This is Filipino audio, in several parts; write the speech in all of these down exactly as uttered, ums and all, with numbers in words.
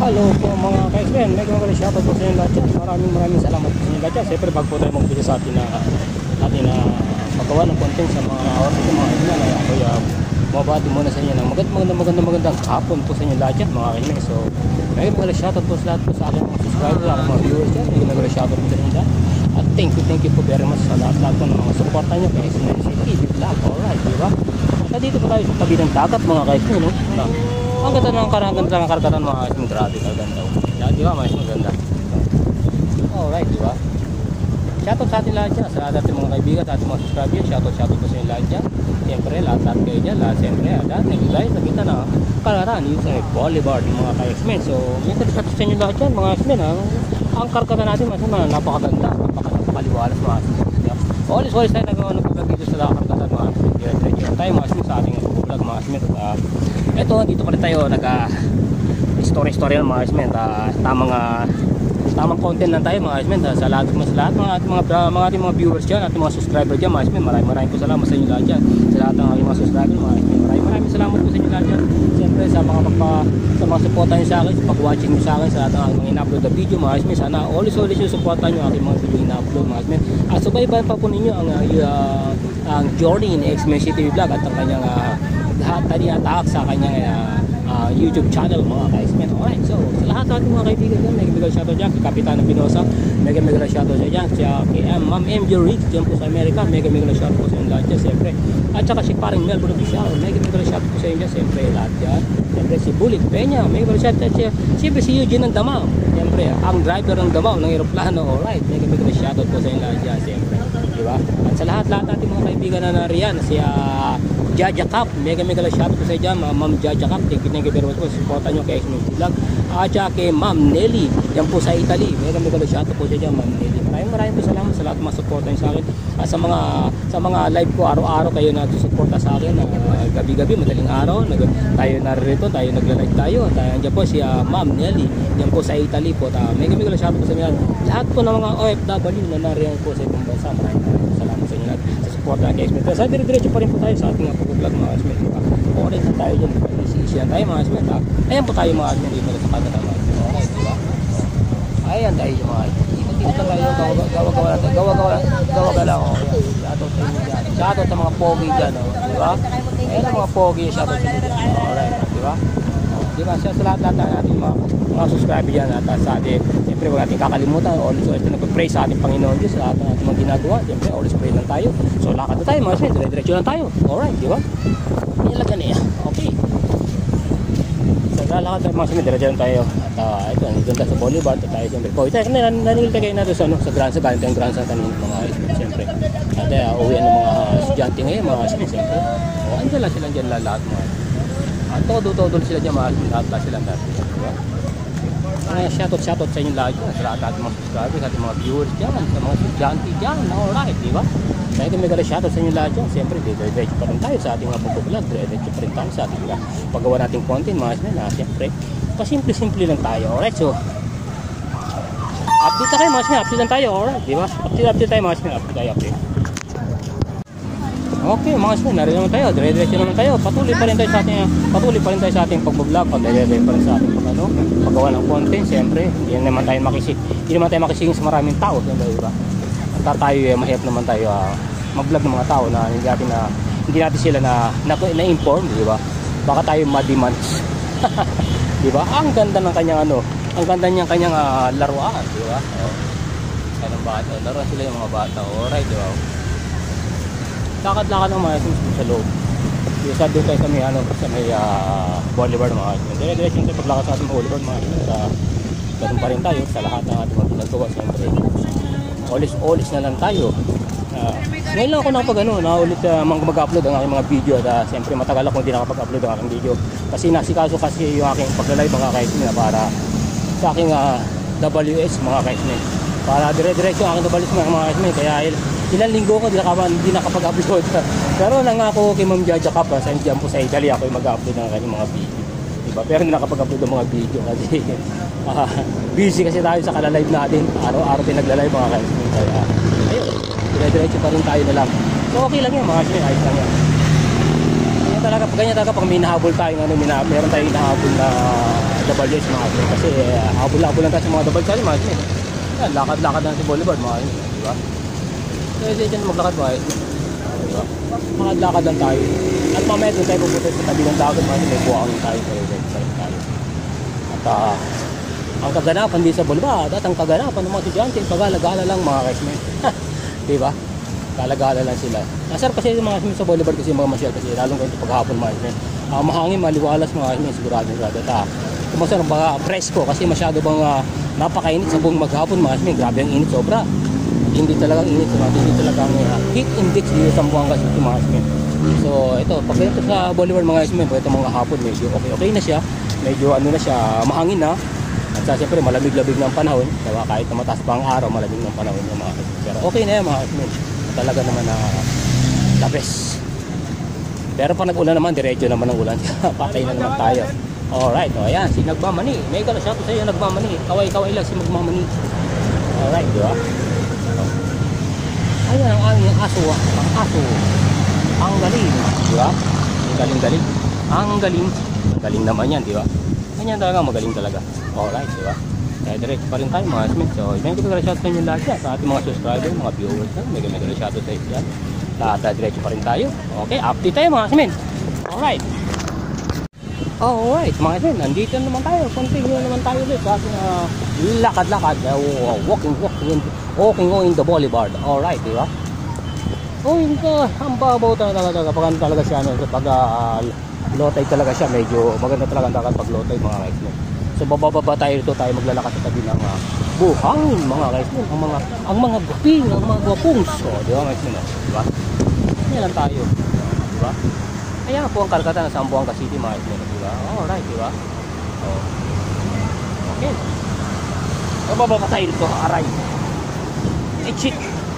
Hello po mga ka-friend, may mga shoutout po sa inyo lahat dyan. Maraming maraming salamat po sa inyo lahat dyan. Siyempre bago po tayo mag-video sa atin na atin na paggawa ng content sa mga oras ng mga kaibigan ay ako uh, mabati muna sa inyo ng magandang magandang magandang magandang hapon po sa inyo lahat dyan mga kaibigan. So may mga shoutout po sa lahat po sa aking mga subscribers, sa aking mga viewers dyan. May mga shoutout po sa inyo dyan. At thank you, thank you po very much sa lahat-lahat po ng mga supportan nyo kay S N C T V Vlog. Alright, diba? At dito po tayo sa tabi ng dagat mga kaibigan, no? Na, ang ganda ng karaganda ng karagatan mga kaibigan, grabe kaganda. Yan, diba? Mas maganda. Alright, diba? Shoutout sa atin lahat dyan, sa ating mga kaibigan, sa ating mga subscribers. Shoutout, shoutout po sa inyo lahat dyan. Siyempre, lahat-lahat kayo dyan, lahat siyempre, lahat nag-guys, nakita na kalaran yung sa boulevard ng mga ka-X-Men. So, may shoutout sa inyo lahat dyan, mga X-Men, ha? Ang karagatan natin, mas napakaganda, napakaliwalas mga X-Men. Always, always tayo nagawa ng vlog dito sa karagatan mga X-Men. Tayo mga X-Men sa ating vlog mga X-Men. Uh, ito, dito pa rin tayo nag-story-story ng mga X-Men. Uh, tamang uh, tamang content lang tayo mga X-Men. Uh, sa lahat, sa lahat mga ating mga, mga, ating mga viewers dyan, ating mga subscriber dyan mga X-Men. Maraming maraming po salamat sa inyo lahat dyan. Sa lahat ng aking mga subscriber mga X-Men. Maraming maraming salamat po sa inyo lahat dyan. Siyempre sa mga pagpa, sa mga supportan nyo sa akin, sa pag-watching nyo sa akin, sa lahat ng mga in-upload na video mga X-Men. Sana always always yung supportan nyo aking mga video in-upload mga X-Men. At subaybayan pa po ninyo ang uh, ang journey in X-Men C T V Vlog at ang kanyang uh, lahat tali attack sa kanyang uh, uh, YouTube channel mga ka-X-Men. Alright, so sa lahat ng ating mga kaibigan dyan, mega mega shoutout dyan kay Kapitan Pinosa, mega mega shoutout dyan kay Ma'am M J Rick dyan po sa Amerika, mega mega shoutout po sa inyo lahat dyan siyempre. At saka si paring Melbourne Official, mega mega shoutout po sa inyo dyan siyempre lahat dyan. Siyempre si Bullet Peña, mega mega shoutout dyan. Siyempre si Eugene ng Damao, siyempre ang driver ng Damao ng aeroplano. Alright, mega mega shoutout po sa inyo lahat dyan siyempre, diba? At sa lahat-lahat natin mga kaibigan na nariyan, si uh, Jaja Cap, mega mega shoutout po sa inyo dyan, Ma'am Jaja Cap, thank you, thank you very much po, supportan nyo kay X-Men Vlog. At saka kay Ma'am Nelly, yan po sa Italy, mega mega shoutout po sa inyo dyan, Ma'am Nelly. Maraming maraming po salamat sa lahat ng mga supportan nyo sa akin. At sa mga sa mga live ko, araw-araw kayo nagsusuporta sa akin, uh, gabi-gabi, madaling araw, nag, tayo naririto, tayo nagla-live tayo. Tayo andyan po si uh, Ma'am Nelly, yan po sa Italy po. Uh, mega mega shoutout po sa inyo. Lahat po ng mga O F W na nariyan po sa ibang bansa, maraming maraming salamat sa inyo lahat sa support ng X-Men. Sa dire-diretso pa rin po tayo sa ating mga pag-vlog mga X-Men. Alright na tayo dyan, isi-isiyan tayo mga X-Men. Ayan po tayo mga X-Men dito sa kanila mga X-Men. Alright, diba? Ayan tayo yung mga X-Men. Ikot-ikot tayo, gawa-gawa natin, gawa-gawa gawa-gawa lang. Shoutout sa inyo dyan. Shoutout sa mga pogi dyan, diba? Ayan ang mga pogi, shoutout sa inyo dyan. Alright, diba? Diba? Sa lahat-lahat natin mga mga subscriber dyan at sa atin. Siyempre huwag natin kakalimutan. Always always nagpapray sa ating Panginoon Diyos sa ating, ating mga ginagawa. Siyempre always pray lang tayo. So lakad na tayo mga X-Men. Dire-diretso lang tayo. Alright, diba? Nilagan niya. Okay. So lalakad tayo mga X-Men. Dire-diretso lang tayo. At uh, ito, nandito tayo sa boulevard. At tayo siyempre. Kung ito, naningil tayo na doon sa, ano, sa Grand sa galing tayong Grand sa kanina mga X-Men. Siyempre. At uh, uwi ng mga estudyante ngayon mga X-Men. Siyempre. O, andyan lang silang dyan lahat mga at todo-todo sila dyan mga lahat-lahat silang lahat. Diba? Kaya shoutout shoutout sa inyo lahat dyan, sa lahat natin mga subscribers, sa ating mga viewers dyan, sa mga estudyante dyan, alright, diba? Kaya ito may shoutout sa inyo lahat dyan, siyempre dire-diretso pa rin tayo sa ating mga pag-vlog, dire-diretso pa rin tayo sa ating paggawa nating content mga X-Men, na siyempre pasimple-simple lang tayo, alright? So update na kayo mga X-Men, update lang tayo, alright, diba? Update-update tayo mga X-Men, update tayo, update. Okay mga X-Men, narito naman tayo, dire-diretso naman tayo, patuloy pa rin tayo sa ating patuloy pa rin tayo sa ating pag-vlog, patuloy pa rin sa ating pag-ano, paggawa ng content, siyempre, hindi naman tayo makisi, hindi naman tayo makisingin sa maraming tao, diba? At tayo, eh, mahirap naman tayo uh, mag-vlog ng mga tao na hindi natin na hindi natin sila na na-inform, na diba? Baka tayo ma-demands. Diba? Ang ganda ng kanyang ano, ang ganda niyang kanyang uh, laruan, diba? Oh. Kanyang bata, laruan sila yung mga bata, alright, diba? Lakad-lakad ng mga X-Men sa loob. Isa doon tayo sa may, ano, sa may uh, boulevard mga X-Men. Dire-diretso tayo paglakad sa ating boulevard mga X-Men. Sa ganun pa rin tayo sa lahat ng ating mga ginagawa. Siyempre, olis-olis na lang tayo. Uh, ngayon lang ako nakapag ano, nakaulit uh, mag-upload ang aking mga video. At uh, siyempre matagal ako hindi nakapag-upload ang aking video. Kasi nasikaso kasi yung aking pagla-live mga X-Men para sa aking uh, W S mga X-Men. Para dire-diretso ang aking W S mga X-Men. Kaya ilang linggo ko hindi nakapag-upload. Pero nangako kay Ma'am Jaja Cap, sa dyan po sa Italy ako yung mag-upload ng kanyang mga video. Diba? Pero hindi nakapag-upload ng mga video kasi uh, busy kasi tayo sa kalalive natin. Araw-araw din nagla-live mga X-Men. Kaya ayun, dire-diretso pa rin tayo na lang. So okay lang yan mga X-Men, ayos lang yan. Ganyan talaga, ganyan talaga pag may nahabol tayo, ano, may, meron tayong nahabol na W S mga kasmin. Kasi uh, habol-habol lang tayo sa mga double challenge mga kasmin. Yan, lakad-lakad lang si Boulevard mga kasmin, di ba? Kasi dyan maglakad mga kasmin, di ba? Lakad-lakad lang tayo. At mamaya doon tayo pupunta sa tabi ng dagat mga kasmin, may buhangin tayo sa website tayo. At uh, ang kaganapan din sa Boulevard at ang kaganapan ng mga estudyante, pag-alagala lang mga kasmin. Di ba? Kalagala lang sila. Nasarap kasi yung mga kasmin sa Boulevard kasi mga masyal kasi lalong ganito paghapon mga kasmin. Uh, mahangin, maliwalas mga kasmin, sigurado sigurado. At uh, kumasarap baka presko kasi masyado bang uh, napakainit sa buong maghapon mga kasmin. Grabe ang init sobra. Hindi talagang init, hindi talagang uh, heat index dito sa Buanga City mga kasmin. So ito, pag ganito sa Boulevard mga kasmin, pag ito mga hapon medyo okay okay na siya. Medyo ano na siya, mahangin na. At uh, siyempre malamig-labig ng panahon. Diba? Kahit na mataas pa ang araw, malamig ng panahon ng mga kasmin. Pero okay na yan mga kasmin. Talaga naman na uh, the best. Pero pag nag-ulan naman, diretso naman ang ulan. Patay na naman tayo. Alright, o ayan, si Nagmamani. May gala siya sa iyo, Nagmamani. Kaway-kaway lang si Nagmamani. Alright, di ba? Ayan ang aming aso. Ang aso. Ang galing. Di ba? Ang galing-galing. Ang galing. Ang galing naman yan, di ba? Ganyan talaga, magaling talaga. Alright, di ba? Kaya diretso pa rin tayo mga kasmin. So, may gala siya sa inyo lahat yan. Sa ating mga subscribers, mga viewers. May gala siya sa inyo yan. Lahat diretso pa rin tayo. Okay, update tayo mga kasmin. Alright. Alright mga kasmin, nandito naman tayo. Continue naman tayo ulit sa ating uh, lakad-lakad. Uh, walking, walking, walking in the boulevard. Alright, di ba? Oh, hindi ka. Ang babaw talaga talaga. Pag ano talaga siya, ano, pag uh, lotay talaga siya, medyo maganda talaga ang dagat pag lotay mga kasmin. So bababa tayo dito, tayo maglalakad sa tabi ng uh, buhangin mga kasmin. Ang mga, ang mga guping, ang mga guwapong. So, di ba mga kasmin? Di ba? Yan lang tayo, di ba? Ayan po ang karagatan ng Zamboanga City mga kasmin, di ba? Alright, di ba? Oh. Okay. Bababa pa tayo dito, aray. Exit.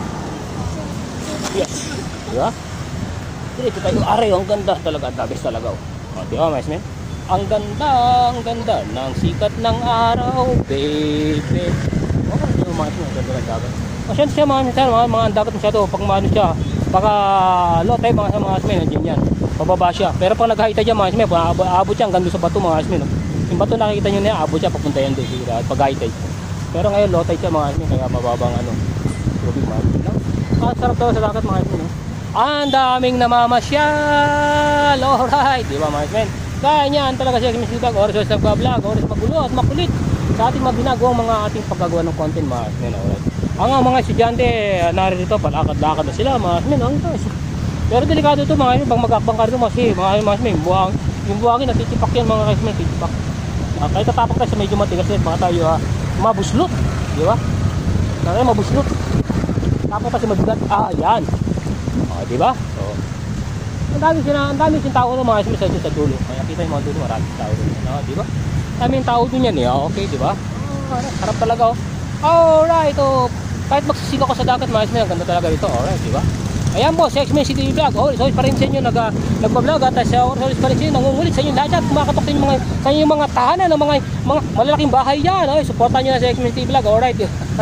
Yes. Di ba? Dito tayo, aray, ang ganda talaga, dabis talaga. Oh, di ba mga kasmin? Ang ganda, ang ganda ng sikat ng araw, baby. Oh, di ba mga kasmin, ang ganda ng dagat. Masyado siya mga kasmin, mga, mga dagat masyado, pag maano siya, baka low tide mga mga kasmin, nandiyan yan. Pababa siya. Pero pag nag-high tide yan mga kasmin, aabot siya hanggang doon sa bato mga kasmin. No? Yung bato nakikita nyo na yan, aabot siya, papunta yan doon. At pag high tide. Pero ngayon low tide siya mga kasmin, kaya mababang ano, tubig mga kasmin. No? Ang sarap daw sa dagat mga kasmin. No? Ang daming namamasyal. Alright, di ba mga kasmin? Kaya niyan talaga siya si Vlog, oras oras nagbablog, oras magulo at makulit sa ating mga ginagawang mga ating paggagawa ng content mga kasmin. Alright. Ang mga estudyante narito, palakad-lakad na sila mga kasmin. Pero delikado ito mga kasmin, pag mag-akbang ka rito kasi mga kasmin, buhang, yung buhangin natitipak yan mga kasmin, titipak. Uh, kahit tatapak tayo sa medyo matigas yan, baka tayo uh, mabuslot, di ba? Kaya mabuslot. Tapos kasi mabigat, ah yan. Uh, di ba? So, ang dami sila, ang dami siyang tao ng mga kasmin sa, sa dulo. Kaya kita yung mga dulo, maraming tao rin. Uh, di ba? Daming tao dun yan eh, okay, di ba? Uh, harap talaga oh. Alright, oh. Kahit magsisiko ko sa dagat, mga kasmin, ang ganda talaga dito. Alright, di ba? Ayan po, si X-Men City Vlog. Oh, so pa rin sa inyo nag uh, nagba-vlog at sa uh, oras pa rin sa inyo nangungulit sa inyo lahat at kumakatok sa inyo mga sa inyo mga tahanan ng mga mga malalaking bahay diyan. Oh, suportahan niyo na si X-Men City Vlog. Alright.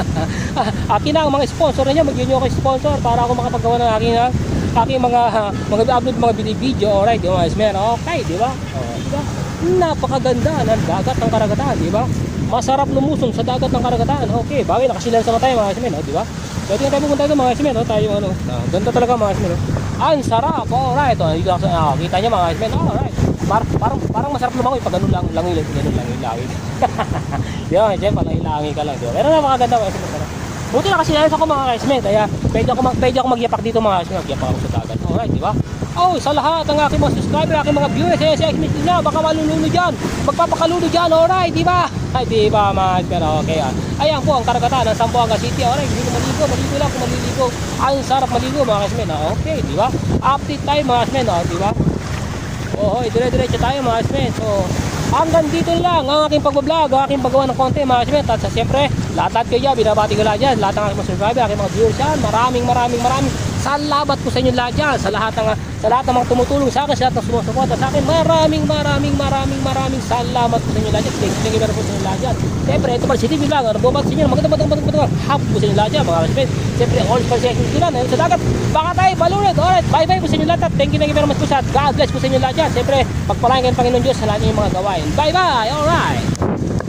Akin na ang mga sponsor niyo, magyo-nyo ako sponsor para ako makapagawa ng aking uh, aking mga uh, mga upload mga video. Alright, yung mga X-Men. Okay, di ba? Oh, di ba? Napakaganda ng dagat ng karagatan, di ba? Masarap lumusong sa dagat ng karagatan. Okay, bagay nakasilan sa mata mga X-Men, oh, di ba? Pwede nga tayo pumunta ito mga kasmin, no? Tayo ano, uh, ganda talaga mga kasmin, no? Ang sarap, alright, oh, dito, uh, kita nyo mga kasmin, alright. Par parang, parang masarap lumangoy pag ganun lang, langil, ganun langil, langil. Yan, dyan, palangil-langil ka lang, diba? Pero napakaganda mga kasmin, buti na kasi nalis ako mga kasmin, kaya pwede ako, mag, pwede ako magyapak dito mga kasmin, magyapak ako sa dagat, alright, diba? Oh, sa lahat ng aking mga subscriber, aking mga viewers, eh, si X-Men nila, baka maluluno dyan, magpapakaluno dyan, alright, diba? Ay, diba mga pero okay ah. Ayan po ang karagatan ng Zamboanga City. Alright, hindi ko maligo, maligo lang kung maliligo. Ang sarap maligo mga kasmen. Ah, okay, diba? Update tayo mga kasmen, ah, diba? Oo, dire-diretso tayo mga kasmen. So, hanggang dito lang ang aking pagbablog, ang aking paggawa ng content mga kasmen. At siyempre, lahat-lahat kayo, binabati ko lahat dyan. Lahat ng aking mga subscriber, aking mga viewers yan. Maraming, maraming, maraming Salamat po sa inyo lahat dyan, sa lahat ng sa lahat ng mga tumutulong sa akin, sa lahat ng sumusuporta sa akin. Maraming maraming maraming maraming salamat po sa inyo lahat dyan. Thank you, thank you very much po sa inyo lahat dyan. Siyempre, ito pa si T V Vlog, ano po ba sa inyo? Magandang magandang magandang magandang hapon po sa inyo lahat dyan, mga friends. Siyempre, all for sa inyo lang, sa dagat. Baka tayo balunod. Alright, bye bye po sa inyo lahat. Thank you, thank you very much po sa God bless po sa inyo lahat dyan. Siyempre, pagpalain kayo ng Panginoon Diyos sa lahat ng mga gawain. Bye bye, alright.